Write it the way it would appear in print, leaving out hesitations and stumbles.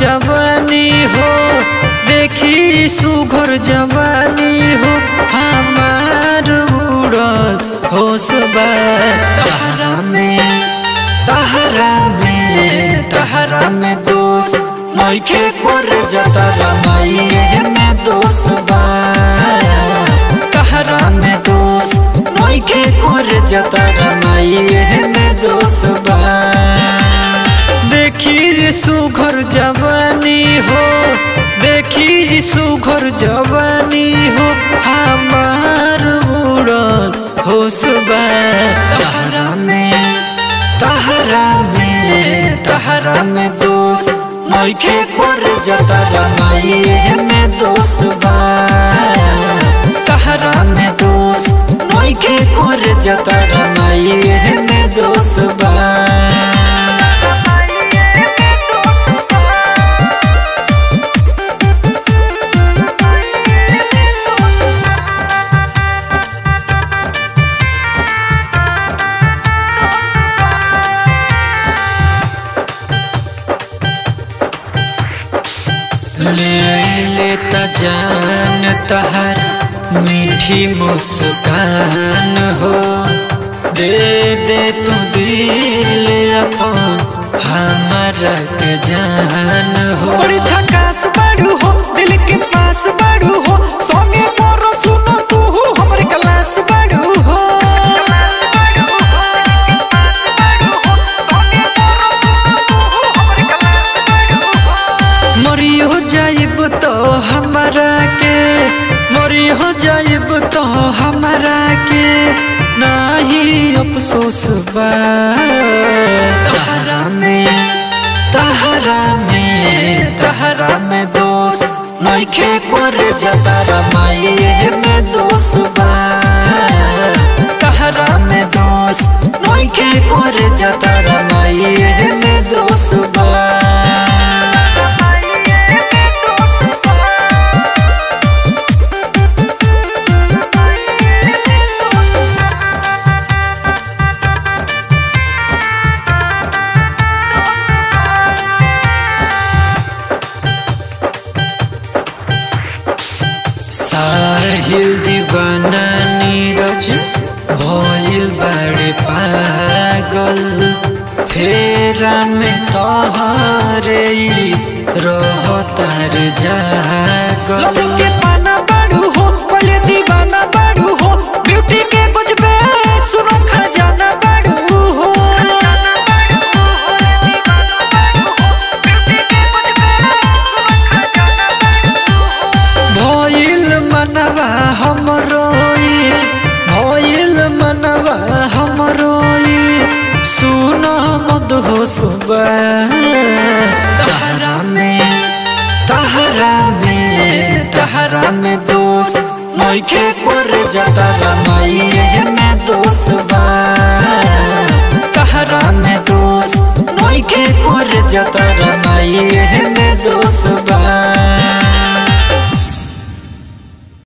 जवानी हो देखी सुघर जवानी हो हमार उड़ल होशबा तहरा में दोस्त नइखे कर जाता रमाइए में दोस्तबा तहरा में दोस्त नइखे कर जाता रमाइए में दोस्तबा देखी सुघर जवानी हो देखी सुघर जवानी हो हमार उड़ल होशबा तहरा में दोस्त नइखे कर जाता रमाइए में दोस्तबा तहरा में दोस्त नइखे कर जाता रमाइए में दोस्तबा ले लेता जान तहर मीठी मुस्कान हो दे दे तू दिल अपन हमारा के जान हो बड़ी झकास बाड़ू हो दिल के पास बाड़ू हो सोंगे मोरो सुनो तू हमरे क्लास बाड़ू हो मरियो जाइब तो हमारा के मरियो जाइब तो हमारा के नहीं अफसोस बा तहरा में दोस्त नइखे कर जाता रमाइए में दोस्तबा तहरा में दोस्त नइखे कर जाता रमाइए में दोस्तबा साहिल दीवाना नीरज भइल बड़े पागल फेरा में तोहरे रहतार जागल के पाना बाड़ू हो पले दीवाना बाड़ू हो ब्यूटी के कुछ बे सुनो खजाना बाड़ू हो भइल मनवा हमरोई सुनो मद हो सुबह तहरा में दोस्त नइखे कर जाता रमाइए में दोस्तबा तहरा में दोस्त नइखे कर जाता रमाइए